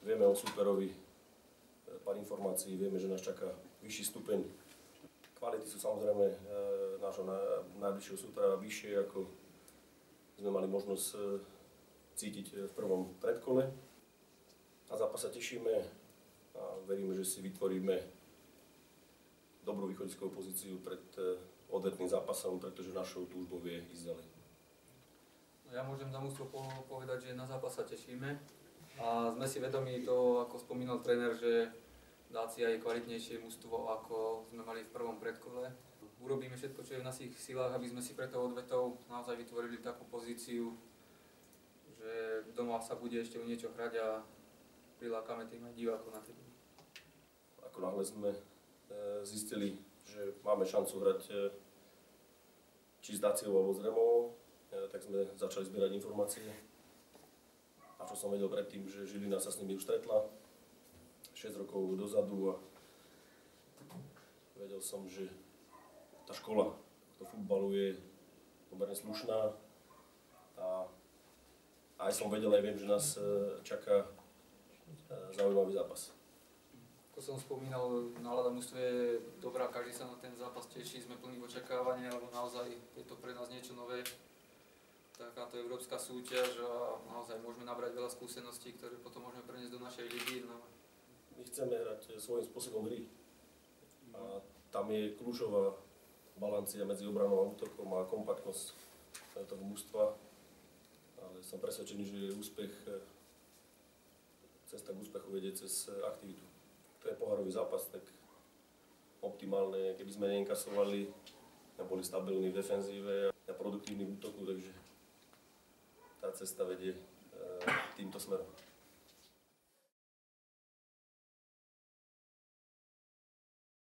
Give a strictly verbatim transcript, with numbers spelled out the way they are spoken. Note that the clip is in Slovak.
Vieme o súperovi pár informácií, vieme, že nás čaká vyšší stupeň. Kvality sú samozrejme e, nášho najbližšieho súpera vyššie, ako sme mali možnosť e, cítiť v prvom predkole. Na zápas sa tešíme a veríme, že si vytvoríme dobrú východiskovú pozíciu pred e, odvetným zápasom, pretože našou túžbou je ísť ďalej. Ja môžem za mužstvo povedať, že na zápas sa tešíme a sme si vedomí toho, ako spomínal tréner, že Dacia je kvalitnejšie mužstvo, ako sme mali v prvom predkole. Urobíme všetko, čo je v našich silách, aby sme si pre tou odvetou naozaj vytvorili takú pozíciu, že doma sa bude ešte o niečo hrať a prilákame tým aj divákov na tribúne. Ako náhle sme zistili, že máme šancu hrať či s Daciou alebo s Removou, tak sme začali zbierať informácie. A čo som vedel predtým, že Žilina sa s nimi už stretla šesť rokov dozadu a vedel som, že tá škola do futbalu je pomerne slušná a aj som vedel, aj viem, že nás čaká zaujímavý zápas. Ako som spomínal, nálada mužstva je dobrá, každý sa na ten zápas teší, sme plní očakávania, lebo naozaj je to pre nás niečo nové. Takáto európska súťaž a naozaj môžeme nabrať veľa skúseností, ktoré potom môžeme preniesť do našej ligy. No. My chceme hrať svojím spôsobom hry a tam je kľúčová balancia medzi obranou a útokom a kompaktnosť toho mužstva, ale som presvedčený, že úspech, cesta k úspechu vedie cez aktivitu. To je pohárový zápas, tak optimálne, keby sme neinkasovali, neboli stabilní v defenzíve a produktívni v útoku, takže tá cesta vedie týmto smerom.